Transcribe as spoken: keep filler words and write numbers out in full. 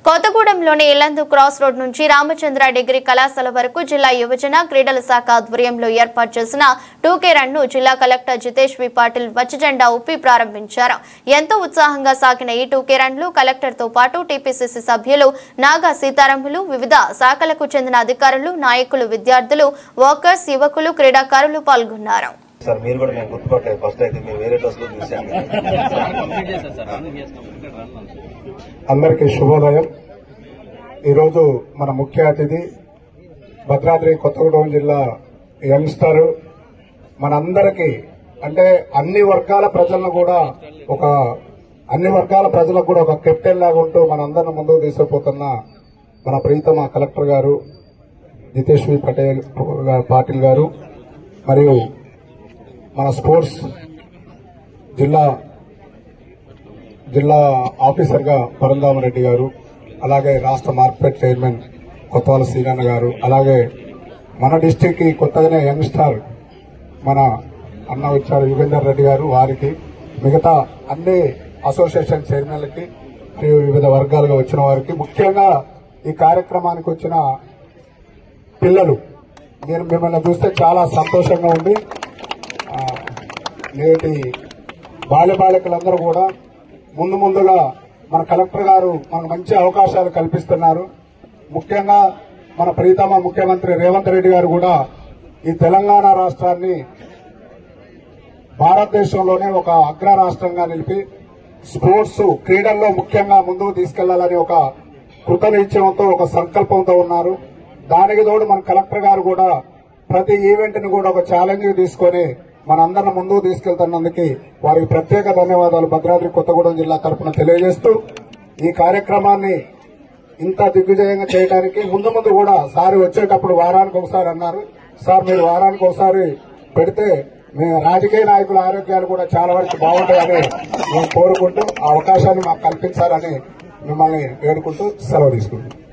కొత్తగూడెంలోని Yellandu cross road నుంచి Ramachandra degree కళాశాల వరకు జిల్లా యువజన క్రీడల శాఖ ఆధ్వర్యంలో ఏర్పాటు చేసిన టూకే రన్ ను జిల్లా కలెక్టర్ జితేష్ వి పాటిల్ పచ్చజెండా ఊపి ప్రారంభించారు. ఎంతో ఉత్సాహంగా సాగిన ఈ టూకే రన్ లో కలెక్టర్ తో పాటు టీపీసీసీ సభ్యులు నాగా సీతారాములు, వివిధ శాఖలకు చెందిన అధికారులు, నాయకులు, విద్యార్థులు, వర్కర్స్, యువకులు, క్రీడాకారులు పాల్గొన్నారు. సార్ మీరు కూడా నేను గుర్తుపట్టలేదు. ఫస్ట్ అయితే మీరు వేరే డ్రెస్ లో చూసాను. అందరికీ శుభోదయం. ఈరోజు మన ముఖ్య అతిథి భద్రాద్రి కొత్తగూడెం జిల్లా యంగ్స్టర్ మనందరికీ అంటే అన్ని వర్గాల ప్రజలను కూడా ఒక అన్ని వర్గాల ప్రజలకు కూడా ఒక కెప్టెన్ లాగా ఉంటూ మనందరిని ముందుకు తీసుకుపోతున్న మన ప్రీతమ కలెక్టర్ గారు జితేష్ వి పటేల్ పాటిల్ గారు, మరియు మన స్పోర్ట్స్ జిల్లా జిల్లా ఆఫీసర్ గా పరంధామరెడ్డి గారు, అలాగే రాష్ట్ర మార్కెట్ చైర్మన్ కొత్తవాళ్ళ శ్రీనాన్న గారు, అలాగే మన డిస్టిక్ కి కొత్తగానే యంగ్ స్టార్ మన అన్న వచ్చారు యుగేందర్ రెడ్డి గారు, వారికి, మిగతా అన్ని అసోసియేషన్ చైర్మన్లకి మరియు వివిధ వర్గాలుగా వచ్చిన వారికి, ముఖ్యంగా ఈ కార్యక్రమానికి వచ్చిన పిల్లలు, నేను మిమ్మల్ని చూస్తే చాలా సంతోషంగా ఉంది. నేటి బాల్య బాలికలందరూ కూడా ముందు ముందుగా మన కలెక్టర్ గారు మనకు మంచి అవకాశాలు కల్పిస్తున్నారు. ముఖ్యంగా మన ప్రీతమ ముఖ్యమంత్రి రేవంత్ రెడ్డి గారు కూడా ఈ తెలంగాణ రాష్ట్రాన్ని భారతదేశంలోనే ఒక అగ్ర రాష్ట్రంగా నిలిపి స్పోర్ట్స్ క్రీడల్లో ముఖ్యంగా ముందుకు తీసుకెళ్లాలని ఒక కృతనిశ్చయంతో ఒక సంకల్పంతో ఉన్నారు. దానికి తోడు మన కలెక్టర్ గారు కూడా ప్రతి ఈవెంట్ ని కూడా ఒక ఛాలెంజ్ తీసుకుని మనందరిని ముందుకు తీసుకెళ్తున్నందుకు వారికి ప్రత్యేక ధన్యవాదాలు భద్రాద్రి కొత్తగూడెం జిల్లా తరఫున తెలియజేస్తూ, ఈ కార్యక్రమాన్ని ఇంత దిగ్విజయంగా చేయడానికి ముందు ముందు కూడా సార్ వచ్చేటప్పుడు వారానికి ఒకసారి అన్నారు. సార్ మీరు వారానికి ఒకసారి పెడితే మేము రాజకీయ నాయకుల ఆరోగ్యాలు కూడా చాలా వరకు బాగుంటాయని మేము కోరుకుంటూ ఆ అవకాశాన్ని మాకు కల్పించాలని మిమ్మల్ని వేడుకుంటూ సెలవు తీసుకుంటాం.